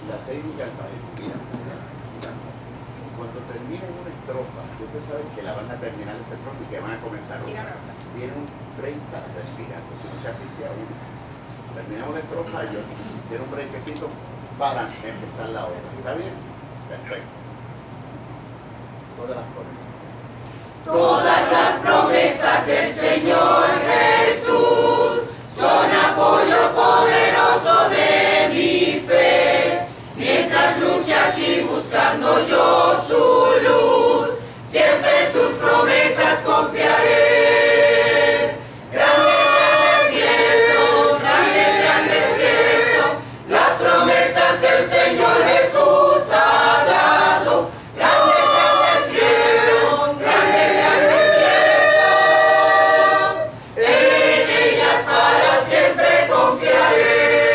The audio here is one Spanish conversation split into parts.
la técnica del baile. Mira, mira, mira. Cuando terminen una estrofa, ustedes saben que la van a terminar esa estrofa y que van a comenzar otra. Tienen un 30 para respirar, pues si no se asfixia uno. Terminamos la estrofa y yo tiene un brequecito para empezar la otra. ¿Está bien? Perfecto. Todas las promesas. Todas las promesas del Señor Jesús son apoyo poderoso de mi fe. Mientras luche aquí buscando yo su luz, siempre en sus promesas confiaré. Grandes, grandes fieles son, grandes, grandes fieles son las promesas que el Señor Jesús ha dado. Grandes, grandes fieles son, grandes, grandes fieles son. En ellas para siempre confiaré.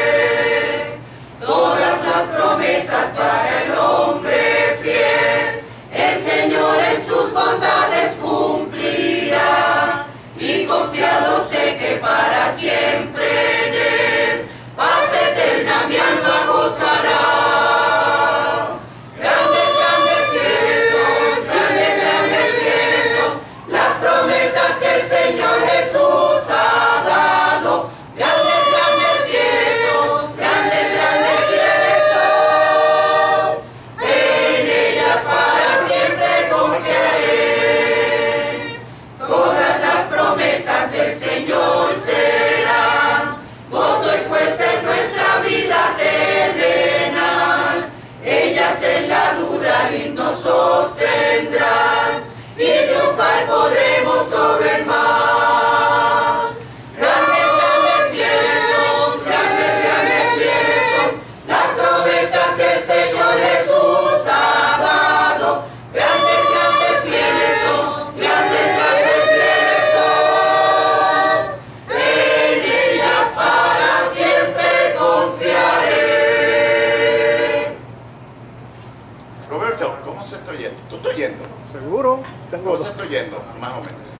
Todas las promesas para el hombre fiel, el Señor en sus bondades cumplirá. Y confiado sé que para siempre en Él, paz eterna mi alma gozará. Grandes, grandes fieles son, grandes, grandes fieles son las promesas que el Señor Jesús ha dado. Grandes, grandes fieles son, grandes, grandes fieles son. En ellas para siempre confiaré. Todas las promesas del Señor serán gozo y fuerza en nuestra vida terrenal. Ellas en la dura lid nos sostendrán y triunfar podremos sobre el mal. Grandes, grandes fieles son, grandes, grandes fieles son las promesas que el Señor Jesús ha dado. Grandes, grandes fieles son, grandes, grandes fieles son. En ellas para siempre confiaré. Roberto, ¿cómo se está oyendo? ¿Tú estás oyendo? Seguro, tengo ¿Cómo se está oyendo? Más o menos.